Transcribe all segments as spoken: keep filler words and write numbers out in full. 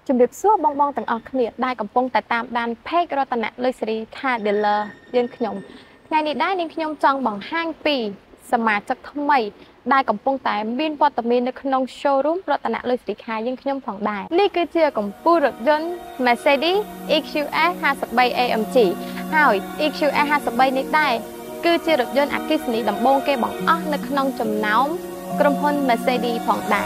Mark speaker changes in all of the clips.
Speaker 1: ជំរាបសួរបងបងទាំងអស់គ្នាដែលកំពុងតែតាមដាន Page រតនៈលុយសេរី Car Dealer យើងខ្ញុំថ្ងៃនេះដែរនាងខ្ញុំចង់បង្ហាញពីសមាជិកថ្មីដែលកំពុងតែមានវត្តមាននៅក្នុង showroom រតនៈលុយសេរី Car យើងខ្ញុំផងដែរនេះគឺជាកម្ពុជារថយន្ត Mercedes អ៊ី ខ្យូ អេស ห้าสิบสาม เอ เอ็ม จี ហើយ អ៊ី ខ្យូ អេស ห้าสิบสาม នេះដែរគឺជារថយន្តអគ្គិសនីដំបូងគេបង្អស់នៅក្នុងចំណោមក្រុមហ៊ុន Mercedes ផងដែរ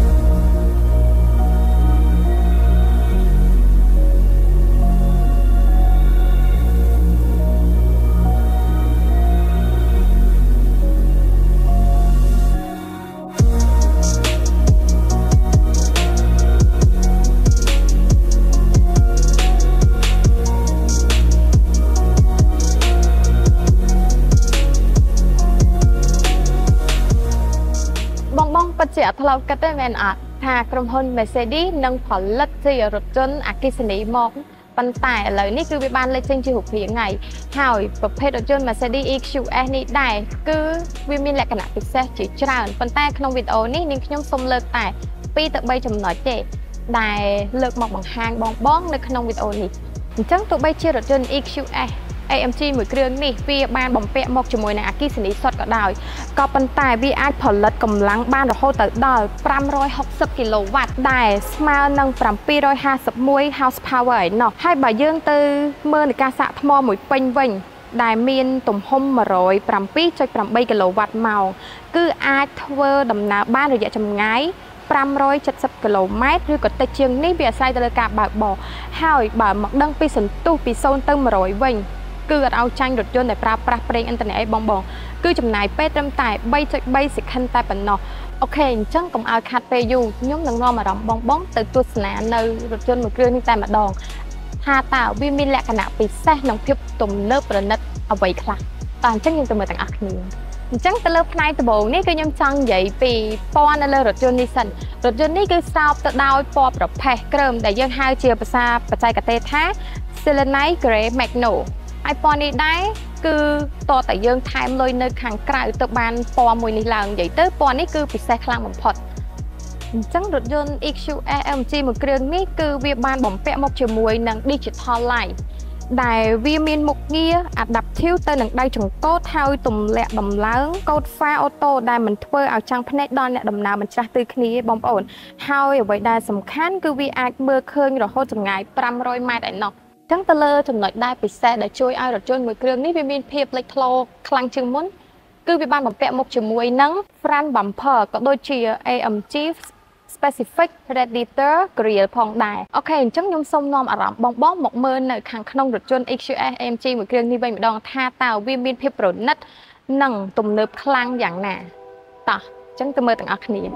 Speaker 1: ពិតជាធ្លាប់គិតទេមែនអត់ថាក្រុមហ៊ុន Mercedes នឹងផលិតជារថយន្តអគ្គិសនីមកប៉ុន្តែឥឡូវនេះគឺវាបានលេចចេញជារូបរាងហើយហើយប្រភេទរថយន្ត Mercedes អ៊ី ខ្យូ អេស នេះដែរគឺវាមានលក្ខណៈពិសេសជាច្រើនប៉ុន្តែក្នុងវីដេអូនេះនាងខ្ញុំសូមលើកតែពីរទៅបីចំណុចទេដែលលើកមកបង្ហាញបងបងនៅក្នុងវីដេអូនេះអញ្ចឹងទោះបីជារថយន្ត អ៊ី ខ្យូ អេស เอ เอ็ม จี មួយគ្រឿងនេះវាបានបំពាក់មកជាមួយនឹងអគ្គិសនីសុទ្ធក៏ដោយក៏ប៉ុន្តែវាអាចផលិតកម្លាំងបានរហូតទៅដល់five hundred sixtyគីឡូវ៉ាត់ដែលស្មើនឹងseven hundred fifty-one horsepower ឯណោះហើយបើយើងទៅមើលនៃការសាកថ្មមួយពេញវិញដែលមានទំហំone hundred seven point eightគីឡូវ៉ាត់ម៉ោងគឺអាចធ្វើដំណើរបានរយៈចម្ងាយfive hundred seventyគីឡូម៉ែត្រឬក៏តិចជាងនេះវាអាស្រ័យទៅលើការបើកបរហើយបើមកដឹងពីសន្ទុះពីzeroទៅone hundredវិញគឺអត់ឲ្យចាញ់រថយន្តដែលប្រើប្រាស់ប្រេងឥន្ធនៈអីបងបងគឺចំណាយពេលត្រឹមតែthree point threeសេខិនតែប៉ុណ្ណោះអូខេអញ្ចឹងកុំឲ្យខាត់ពេលយូរខ្ញុំនឹងនាំអារម្មណ៍បងបងទៅទស្សនានៅរថយន្តមួយគ្រឿងនេះតែម្ដងថាតើវាមានលក្ខណៈពិសេសនិងភាពទំនើបប្រណិតអ្វីខ្លះតើអញ្ចឹងយើងទៅមើលទាំងអស់គ្នាអញ្ចឹងទៅលើផ្នែកដំបូងនេះគឺខ្ញុំចង់និយាយពីពណ៌នៅលើរថយន្តនេះសិនរថយន្តនេះគឺស្រោបទៅដោយពណ៌ប្រផេះគ្រើមដែលយើងហៅជាភាសាបច្ចេកទេសថា Selenite Grey Magnoហើយពណ៌នេះដែរគឺតតែយើងថែមលុយនៅខាងក្រៅទៅបានពណ៌មួយនេះឡើងនិយាយទៅពណ៌នេះគឺពិសេសខ្លាំងបំផុតអញ្ចឹងរថយន្ត អ៊ី ខ្យូ អេស เอ็ม จี មួយគ្រឿងនេះគឺវាបានបំពាក់មកជាមួយនឹង Digital Light ដែលវាមានមុខងារ Adaptive ទៅនឹងដៃចង្កូតហើយទម្លាក់ដំឡើងកូដ Far Auto ដែលមិនធ្វើឲ្យចាំងភ្នែកដល់អ្នកដំណើរមិនច្រាស់ទៅគ្នាទេបងប្អូនហើយអ្វីដែលសំខាន់គឺវាអាចមើលឃើញរហូតចម្ងាយfive hundredម៉ែត្រឯណោះចឹងទៅលើចំណុចដែលពិសេសដែលជួយឲ្យរថយន្តមួយគ្រឿងនេះវាមានភាពលេចធ្លោខ្លាំងជាងមុនគឺវាបានបំពាក់មុខជាមួយនឹង front bumper ក៏ដូចជា เอ เอ็ม จี specific radiator grille ផងដែរអូខេអញ្ចឹងខ្ញុំសូមនាំអារម្មណ៍បងបងមកមើលនៅខាងក្នុងរថយន្ត អ៊ី ខ្យូ អេស เอ เอ็ม จี មួយគ្រឿងនេះវិញម្ដងថាតើវាមានភាពប្រណិតនិងទំនើបខ្លាំងយ៉ាងណាតោះអញ្ចឹងទៅមើលទាំងអស់គ្នា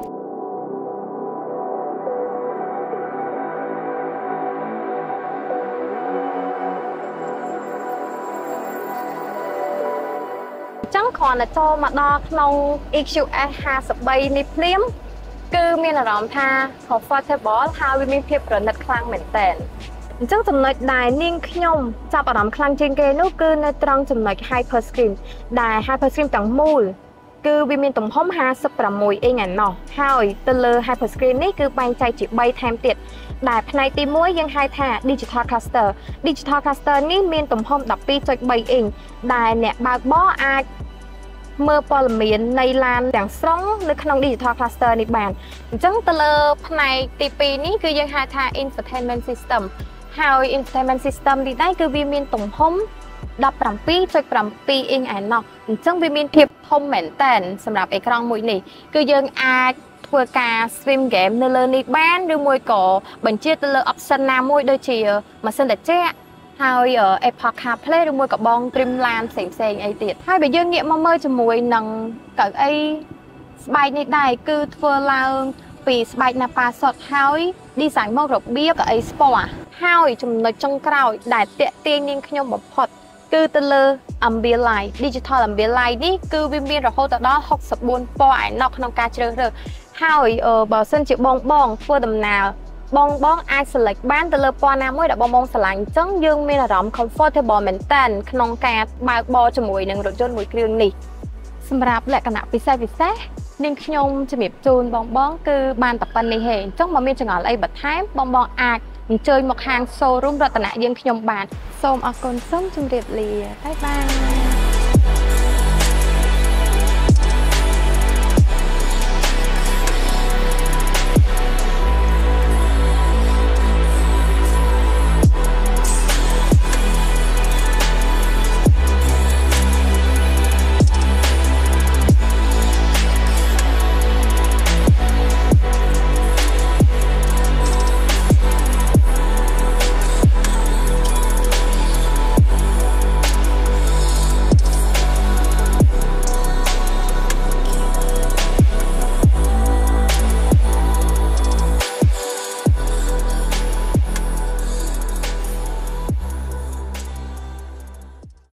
Speaker 1: ចឹងគ្រាន់តែចូលមកដល់ក្នុង អ៊ី ខ្យូ អេស ห้าสิบสาม នេះភ្លាមគឺមានអារម្មណ៍ថា comfortable ហើយវាមានភាពប្រណិតខ្លាំងមែនតើអញ្ចឹងចំណុចដែលនាងខ្ញុំចាប់អារម្មណ៍ខ្លាំងជាងគេនោះគឺនៅត្រង់ចំណុច Hyper Screen ដែល Hyper Screen ទាំងមូលគឺវាមានទំហំห้าสิบหกអ៊ីងឯណោះហើយទៅលើ Hyper Screen នេះគឺបែងចែកជាthreeថែមទៀតដែលផ្នែកទីoneយើងហៅថា Digital Cluster Digital Cluster នេះមានទំហំtwelve point threeអ៊ីងដែលអ្នកបើកបរអាចមើលព័ត៌មាននៃឡានទាំងស្រុងនៅក្នុង Digital Cluster នេះបានអញ្ចឹងទៅលើផ្នែកទីtwoនេះគឺយើងហៅថា Infotainment System ហើយ Infotainment System នេះដែរគឺវាមានទំហំseventeen point sevenអ៊ីងឯណោះអញ្ចឹងវាមានភាពធំមែនតើសម្រាប់អេក្រង់មួយនេះគឺយើងអាចធ្វើការ stream game នៅលើនេះបានឬមួយក៏បញ្ជាទៅលើ option ណាមួយដូចជាម៉ាស៊ីនត្រជាក់ហើយ Apple CarPlay ឬមួយក៏បង trim ឡានផ្សេងផ្សេងអីទៀតហើយបើយើងងាកមកមើលជាមួយនឹងកៅអីស្បែកនេះដែរគឺធ្វើឡើងពីស្បែក Nappa Soft ហើយ design មករបៀបកៅអី Sport ហើយចំណុចចុងក្រោយដែលតាក់ទាញនាងខ្ញុំបំផុតគឺទៅលើ Ambient Light Digital Ambient Light នេះគឺវាមានរហូតដល់sixty-fourពណ៌ឯណោះក្នុងការជ្រើសរើសហើយបើសិនជាបងបងធ្វើដំណើរបងបងអាច select បានទៅលើពណ៌ណាមួយដែលបងបងស្រឡាញ់អញ្ចឹងយើងមានអារម្មណ៍ comfortable មែនតើក្នុងការបើកបរជាមួយនឹងរថយន្តមួយគ្រឿងនេះសម្រាប់លក្ខណៈពិសេសពិសេសនាងខ្ញុំជំរាបជូនបងបងគឺបានតែប៉ុណ្្នេះហេអញ្ចឹងមកមានចង្អុលអីបន្ថែមបងបងអាចអញ្ជើញមកហាង showroom រតនៈយើងខ្ញុំបានសូមអរគុណសូមជម្រាបលាបាយបាយ